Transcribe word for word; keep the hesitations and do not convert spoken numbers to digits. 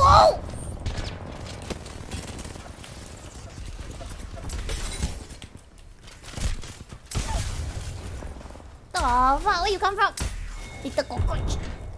Oh! The fuck? Where you come from? Little cockroach.